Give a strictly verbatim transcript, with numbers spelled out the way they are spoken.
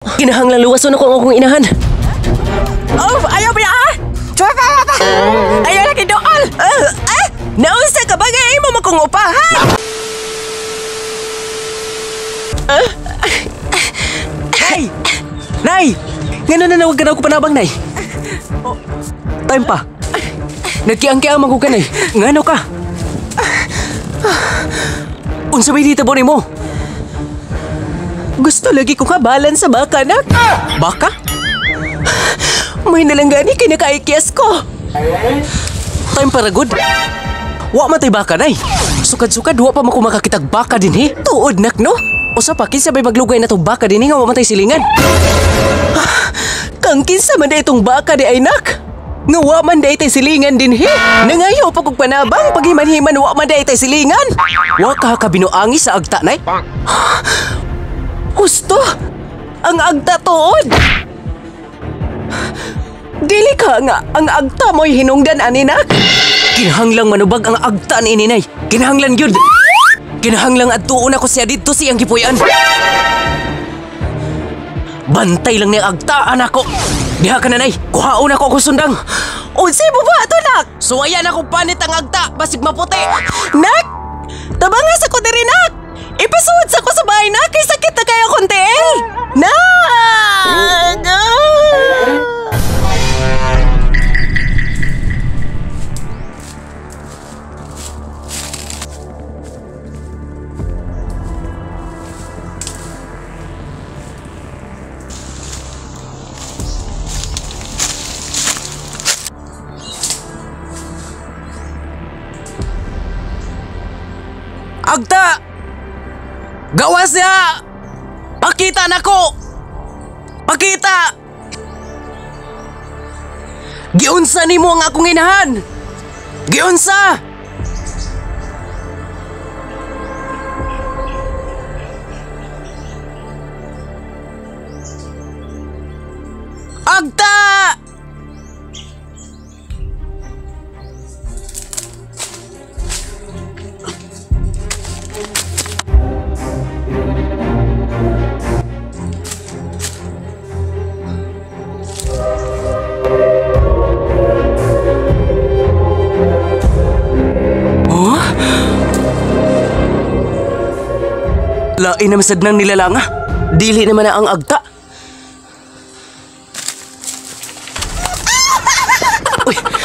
Kinahanglan luwason ako ang akong inahan. Oh, ayaw ba ah? Chupa pa pa. Ayaw lagi doon. Uh, ah, nausa ka bagay mo makong upahan. Uh, Nay! Nay! Ngano na nawag ka na ako panabang, Nay? Time pa. Nagkiang-kiang ko ka, Nay. Ngano ka? Unsa may dito ni mo? Gusto lagi ko kabalan sa baka, nak. Baka? May nalanggani kinakaikyas ko. Time para good. Wa matay baka, Nay. Sukad-sukad, wa pa mako makakitag baka din, he. Tuod, nak, no? Usa pa, kinsa may maglugay na itong baka din, he, nga wa matay silingan. Kang kinsa man da itong baka di ay, nak. Nga wa man da itay silingan din, he. Nangayaw pa kong panabang, paghiman-himan wa man da itay silingan. Wa ka kabinuangi sa agta, Nay. Gusto, ang agta tuod. Dili ka nga, ang agta mo'y hinungdan, ani, nak. Kinahanglang manubag ang agta ni Ninay. Kinahanglan yun. Kinahanglang at tuon ako siya dito siyang gipuyan. Bantay lang ni agta, anak ko. Diha ka, Nanay. Kuhaon ako ako sundang. Unsi mo ba ito, nak? Suwayan ako panit ang agta, basig maputi. Nak, tabangas ako diri, nak. Ipasuod sa ko sa bahay, nak. Kay sakit na kayo konti, eh. Nak! Agta! Gawas niya! Pakita na ko! Pakita! Giunsa ni mo ang akong inahan! Giunsa! Agta! Lain na masad ng nilalanga. Dili naman na ang agta. Uy,